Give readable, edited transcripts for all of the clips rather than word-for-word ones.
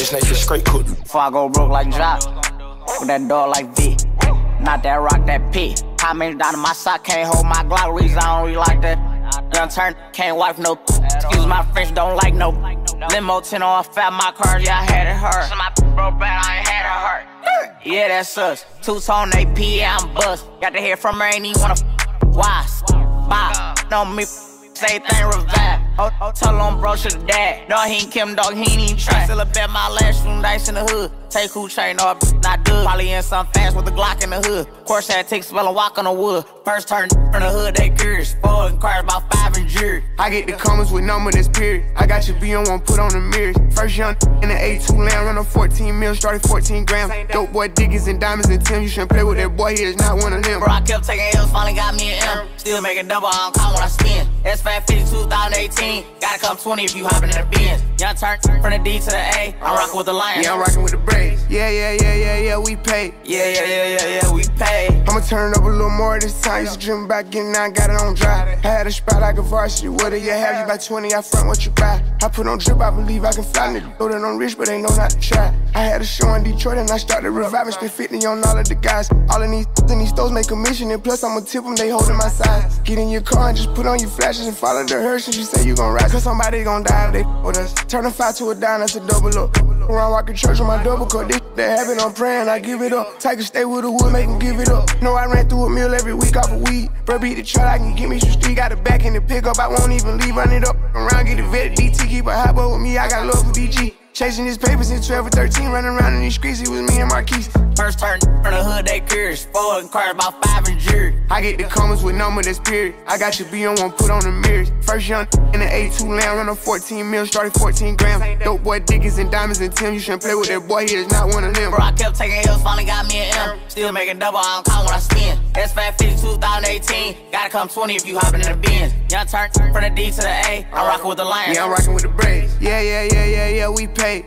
This nigga straight cook. Before I go broke like Jock, with that dog like V. Not that rock, that P. How many down in my sock, can't hold my Glock, reason I don't really like that. Young turn, can't wipe no. Excuse my French, don't like no. Limo 10 on fat, my cars, yeah, I had it hurt. So my broke bad, I ain't had it hurt. Yeah, that's us. Two-tone AP, yeah, I'm bust. Got to hear from her, ain't even wanna why? Bye. No me, say thing revive. Oh, tell him bro should've died. No, he ain't Kim, dog, he ain't even try. Still a bet my last room dice in the hood. Take who chain, no, not good. Probably in some fast with a Glock in the hood. Course that take spell and walk on the wood. First turn from the hood, they curious. Four and cars, about 5 in jury. I get the comments with number that's period. I got your B on one, put on the mirrors. First young in the A2 land, run on 14 mil, started 14 grams. Dope boy Diggins and diamonds and Tim. You shouldn't play with that boy, he is not one of them. Bro, I kept taking L's, finally got me an M. Still making double, I don't count when I spin. S550 2018, gotta come 20 if you hopping in the Benz. Young turn from the D to the A, I'm rocking with the Lions. Yeah, I'm rocking with the Braves. Yeah, we paid. Yeah, we paid. I'ma turn it up a little more this time. Used to dream about getting out, got it on dry. I had a spot like a varsity. What do you have? You buy 20, I front what you buy. I put on drip, I believe I can fly. Nigga know that I'm rich, but they know not to try. I had a show in Detroit and I started reviving. Spent 50 on all of the guys. All of these in these stores make commission, and plus I'ma tip them, they holding my size. Get in your car and just put on your flashes and follow the hearse. And you say you gon' ride, cause somebody gon' die if they with us. Turn a 5 to a dime, that's a double up. Around walking church with my double cut. This that habit, I'm praying, I give it up. Take a stay with the wood, make him give it up. Know I ran through a meal every week off of weed. Bro, beat the truck, I can get me some street. Got a back in the pickup, I won't even leave. Run it up around, get it vetted. DT, keep a hot boy with me, I got love for DG. Chasing his papers in 12 or 13, running around in these streets, it was me and Marquise. First turn from the hood, they curious. Four and cars, about 5 in jury. I get the comments with number that's period. I got your B on one, put on the mirrors. First young in the A2 land, run on 14 mil, started 14 grams. Dope boy Diggins and diamonds and Tim. You shouldn't play with that boy, he is not one of them. Bro, I kept taking L's, finally got me an M. Still making double, I don't count when I spin. S550 2018, gotta come 20 if you hopping in the Benz. Young turn from the D to the A, I'm rocking with the Lions. Yeah, I'm rocking with the Braves. Yeah, we paid.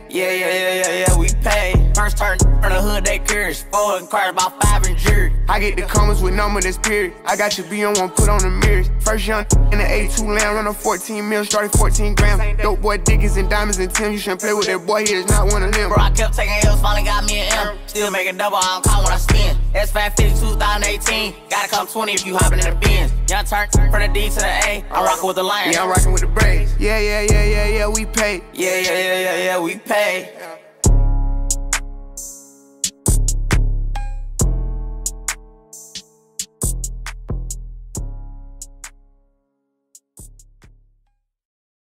Yeah, we paid. First turn from the hood, they curious. Four and cars, about 5 in jury. I get the comments with number that's period. I got your B on one, put on the mirrors. First young in the A2 land, run on 14 mil, started 14 grams. Dope boy Diggins and diamonds and Tim. You shouldn't play with that boy, he is not one of them. Bro, I kept taking L's, finally got me an M. Still making double, I don't count when I spin. S550 2018, gotta come 20 if you hopping in the Benz. Young turn from the D to the A, I'm rocking with the Lions. Yeah, I'm rocking with the Braves. Yeah, we paid. Yeah, we paid.